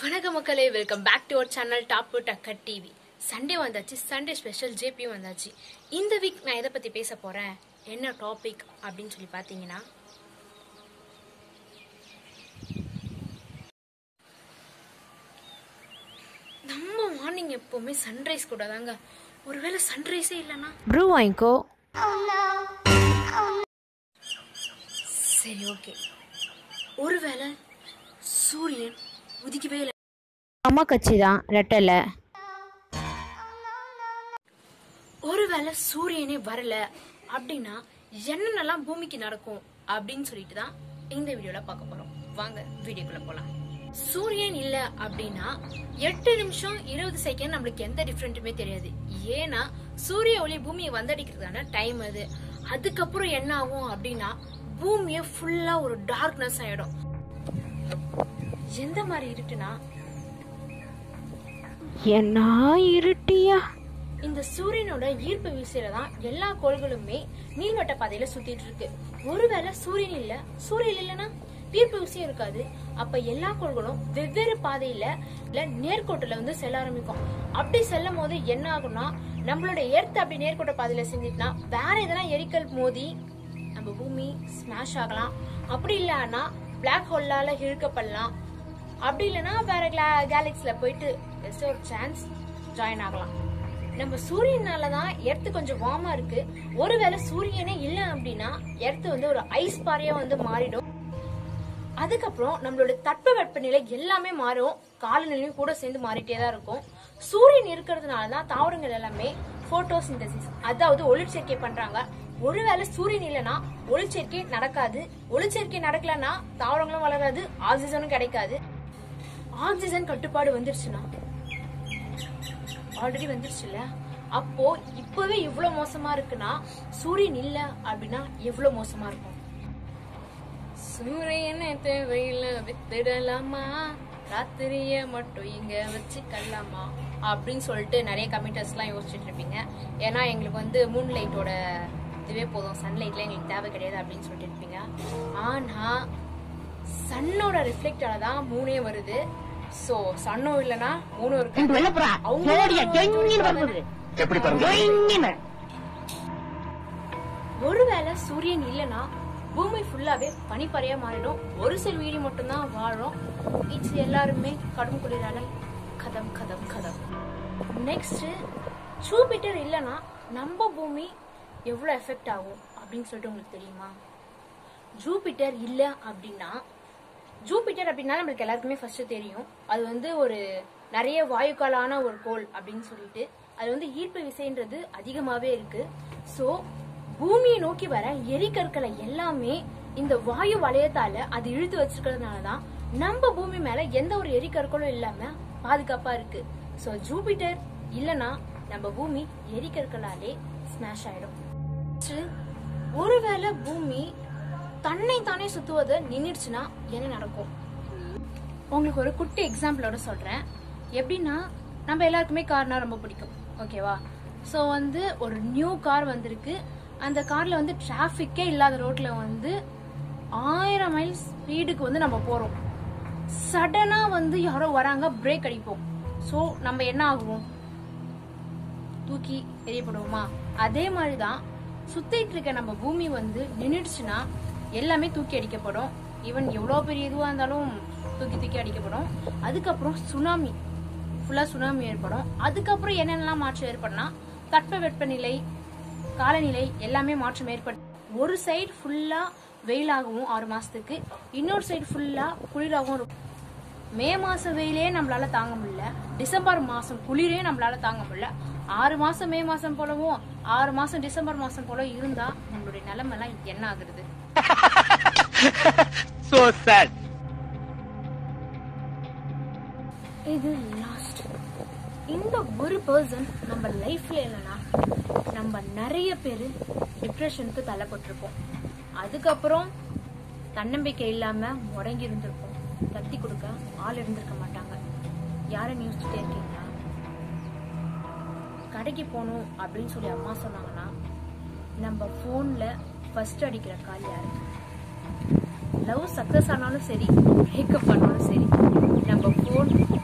வணக்கம் மக்களே, welcome back to our channel top to tucker TV. Sunday வந்தாச்சு, Sunday special ஜேபியும் வந்தாச்சு. இந்த வீக் நான் எதை பற்றி பேச போகிறேன், என்ன டாபிக் அப்படின்னு சொல்லி பார்த்தீங்கன்னா, நம்ம மார்னிங் எப்போவுமே சன்ரைஸ் கூட தாங்க. ஒருவேளை சன்ரைஸே இல்லைன்னா ப்ரூ வாங்கிக்கோ. சரி, ஓகே. ஒருவேளை சூரியன் உதிக்கவே இல்லை, அம்மா கட்சி தான் ரெட்டலை. ஒருவேளை சூரியனே வரல அப்படின்னா என்னென்னலாம் பூமிக்கு நடக்கும் அப்படின்னு சொல்லிட்டு தான் இந்த வீடியோல பார்க்க போறோம். வாங்க வீடியோக்குள்ள போலாம். சூரியன் இல்ல அப்படின்னா 8 நிமிஷம் 20 செகண்ட் நம்மளுக்கு எந்த டிஃபரெண்ட்டுமே தெரியாது. ஏன்னா சூரிய ஒளி பூமியை வந்தடிக்கிறதுக்கான டைம் அது. அதுக்கப்புறம் என்ன ஆகும் அப்படின்னா பூமியை ஃபுல்லா ஒரு டார்க்னஸ் ஆயிடும். எந்த மாதிரி இருட்டுனா, என்ன இருட்டியா? இந்த சூரியனோட ஈர்ப்பு விசையில தான் எல்லா கோள்களுமே நீள்வட்ட பாதையில சுத்திட்டு இருக்கு. ஒருவேளை சூரியன் இல்லைன்னா ஈர்ப்பு விசையும் இருக்காது. அப்ப எல்லா கோள்களும் வெவ்வேறு பாதையில நேர்கோட்டுல வந்து செல்ல ஆரம்பிக்கும். அப்படி செல்லும் போது என்ன ஆகும்னா, நம்மளோட எர்த் அப்படி நேர்கோட்ட பாதையில செஞ்சிட்டுனா வேற எதனா எரிக்கல் மோதி நம்ம பூமி ஸ்மாஷ் ஆகலாம். அப்படி இல்லைன்னா பிளாக் ஹோல்லால இழுக்கப்படலாம். அப்படி இல்லைன்னா வேற கேலக்சில போயிட்டு ஒரு சான்ஸ் ஜாயின் ஆகலாம். நம்ம சூரியனாலதான் எர்த்து கொஞ்சம் வார்மா இருக்கு. ஒருவேளை சூரியனே இல்ல அப்படின்னா எர்த்து வந்து ஒரு ஐஸ் பாறையா வந்து மாறிடும். அதுக்கப்புறம் நம்மளோட தட்பவெப்பநிலை எல்லாமே மாறும், காலநிலையும் கூட சேர்ந்து மாறிட்டே தான் இருக்கும். சூரியன் இருக்கிறதுனாலதான் தாவரங்கள் எல்லாமே போட்டோசிந்தசிஸ், அதாவது ஒளிச்சேர்க்கை பண்றாங்க. ஒருவேளை சூரியன் இல்லைன்னா ஒளிச்சேர்க்கை நடக்காது. ஒளிச்சேர்க்கை நடக்கலன்னா தாவரங்களும் வளராது, ஆக்சிஜனும் கிடைக்காது. ஆக்சிஜன் கட்டுப்பாடு வந்துருச்சுன்னா, ஆல்ரெடி வந்துருச்சுல்ல, அப்போ இப்பவே இவ்வளவு மோசமா இருக்குன்னா சூரியன் இல்ல அப்படின்னா எவ்வளவு மோசமா இருக்கும். சூரியனை தேவையில்ல வித்துடலாமா, ராத்திரிய மட்டும் இங்க வச்சுக்கலாமா அப்படின்னு சொல்லிட்டு நிறைய கமெண்டர்ஸ் எல்லாம் யோசிச்சுட்டு இருப்பீங்க. ஏன்னா எங்களுக்கு வந்து மூன் லைட்டோட இதுவே போதும், சன்லைட்ல எங்களுக்கு தேவை கிடையாது அப்படின்னு சொல்லிட்டு இருப்பீங்க. ஆனா சன்னோட ரிஃப்ளெக்டால தான் மூணே வருது. சோ சன்னும் இல்லனா மூணும் இருக்கு. ஒருவேளை சூரியன் இல்லனா பூமி ஃபுல்லாவே பனிப்பறையா மாறிடும். ஒரு சில வீடு மட்டும் தான் வாழும். இது எல்லாருமே கடும் குளிரால கதம் கதம் கதம். நெக்ஸ்ட், ஜூபிட்டர் இல்லனா நம்ம பூமி எவ்வளவு எஃபெக்ட் ஆகும் அப்படின்னு சொல்லிட்டு உங்களுக்கு தெரியுமா? ஜூபிட்டர் இல்ல அப்படின்னா, ஜூபிட்டர் அப்படின்னா நம்மளுக்கு எல்லாருக்குமே ஃபர்ஸ்ட் தெரியும், அது வந்து ஒரு நிறைய வாயுக்காலான ஒரு கோள் அப்படின்னு சொல்லிட்டு. அது வந்து ஈர்ப்பு விசைன்றது அதிகமாவே இருக்கு. சோ பூமியை நோக்கி வர எரிக்கற்களை எல்லாமே இந்த வாயு வளையத்தால அது இழுத்து வச்சிருக்கிறதுனாலதான் நம்ம பூமி மேல எந்த ஒரு எரிக்கற்களும் இல்லாம பாதுகாப்பா இருக்கு. சோ ஜூபிட்டர் இல்லனா நம்ம பூமி எரிக்கற்களாலே ஸ்மாஷ் ஆயிடும். ஒருவேளை பூமி தன்னை தானே சுத்துவதை நின்றுச்சுன்னா என்ன நடக்கும்? உங்களுக்கு ஒரு குட்டி எக்ஸாம்பிளோட சொல்றேன். எப்படின்னா, நம்ம எல்லாருக்குமே கார்னா ரொம்ப பிடிக்கும், ஓகேவா? ஸோ வந்து ஒரு நியூ கார் வந்திருக்கு. அந்த கார்ல வந்து டிராபிக்கே இல்லாத ரோட்ல வந்து 1000 மைல்ஸ் ஸ்பீடுக்கு வந்து நம்ம போறோம். சடனா வந்து யாரோ வராங்க, பிரேக் அடிப்போம். ஸோ நம்ம என்ன ஆகுவோம்? தூக்கி எரியப்படுவோமா? அதே மாதிரிதான் சுத்திட்டு இருக்க நம்ம பூமி வந்து நின்றுச்சுன்னா எல்லாமே தூக்கி அடிக்கப்படும். ஈவன் எவ்வளவு பெரிய இதுவா இருந்தாலும் தூக்கி அடிக்கப்படும். அதுக்கப்புறம் சுனாமி, ஃபுல்லா சுனாமி ஏற்படும். அதுக்கப்புறம் என்னென்னலாம் மாற்றம் ஏற்படும்னா, தட்பவெப்பநிலை, காலநிலை எல்லாமே மாற்றம் ஏற்படும். ஒரு சைடு ஃபுல்லா வெயிலாகவும் 6 மாசத்துக்கு, இன்னொரு சைடு ஃபுல்லா குளிராகவும் இருக்கும். மே மாசம் வெயிலே நம்மளால தாங்க முடியல, டிசம்பர் மாசம் குளிரே நம்மளால தாங்க முடியல. 6 மாசம் மே மாசம் போலவும் 6 மாசம் டிசம்பர் மாசம் போல இருந்தா நம்மளுடைய நிலைமை எல்லாம் என்ன ஆகுறது? So sad. இது லாஸ்ட். இந்த ஒரு பர்சன் நம்ம லைஃப்ல இல்லைன்னா நம்ம நிறைய பேரு டிப்ரெஷனுக்கு தள்ளப்பட்டிருப்போம். அதுக்கப்புறம் தன்னம்பிக்கை இல்லாம முடங்கி இருந்திருப்போம். தட்டி கொடுக்க ஆள் இருந்திருக்க மாட்டாங்க. யாரை யோசிச்சுட்டே இருக்கீங்களா? கடைக்கு போகணும் அப்படின்னு சொல்லி அம்மா சொன்னாங்கன்னா நம்ம போன்ல ஃபர்ஸ்ட் அடிக்கிற கால் யாரு? லவ் சக்சஸ் ஆனாலும் சரி, பிரேக்கப் ஆனாலும் சரி, நம்ம போன்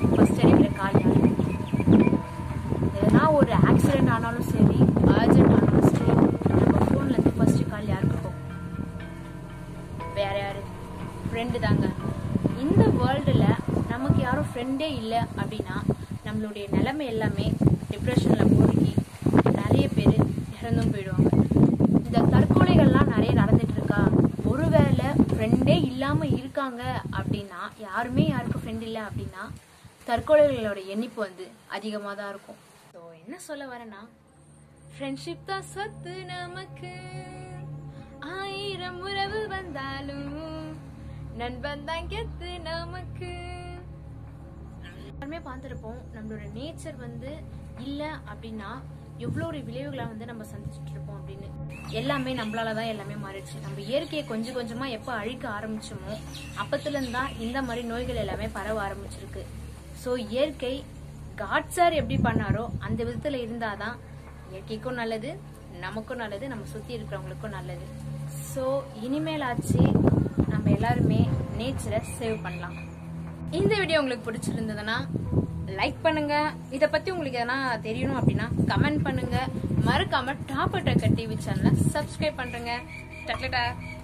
யாரும் ஃப்ரெண்டே இல்லை அப்படின்னா நம்மளுடைய நிலைமை எல்லாமே டிப்ரெஷனில் மூழ்கி நிறைய பேர் இறந்தும் போயிடுவாங்க. இந்த தற்கொலைகள்லாம் நிறைய நடந்துட்டு இருக்கா, ஒருவேளை ஃப்ரெண்டே இல்லாமல் இருக்காங்க அப்படின்னா, யாருமே யாருக்கும் ஃப்ரெண்ட் இல்லை அப்படின்னா தற்கொலைகளோட எண்ணிப்பு வந்து அதிகமாக தான் இருக்கும். ஸோ என்ன சொல்ல வரேன்னா, ஃப்ரெண்ட்ஷிப் தான் சொத்து நமக்கு, 1000 உறவு வந்தாலும் நண்பன் தான் கெத்து நமக்கு. எல்லாருமே பார்த்துருப்போம், நம்மளோட நேச்சர் வந்து இல்லை அப்படின்னா எவ்வளோ ஒரு விளைவுகளை வந்து நம்ம சந்திச்சுட்டு இருப்போம் அப்படின்னு. எல்லாமே நம்மளாலதான் எல்லாமே மாறிடுச்சு. நம்ம இயற்கையை கொஞ்சம் கொஞ்சமா எப்போ அழிக்க ஆரம்பிச்சோமோ அப்பத்துலேருந்து தான் இந்த மாதிரி நோய்கள் எல்லாமே பரவ ஆரம்பிச்சிருக்கு. ஸோ இயற்கை காட் சார் எப்படி பண்ணாரோ அந்த விதத்துல இருந்தாதான் இயற்கைக்கும் நல்லது, நமக்கும் நல்லது, நம்ம சுத்தி இருக்கிறவங்களுக்கும் நல்லது. ஸோ இனிமேலாச்சு நம்ம எல்லாருமே நேச்சரை சேவ் பண்ணலாம். இந்த வீடியோ உங்களுக்கு பிடிச்சிருந்ததுன்னா லைக் பண்ணுங்க. இதை பத்தி உங்களுக்கு எதனா தெரியணும் அப்படின்னா கமெண்ட் பண்ணுங்க. மறக்காம டாப் அட் டிவி சேனலை சப்ஸ்கிரைப் பண்றேங்க.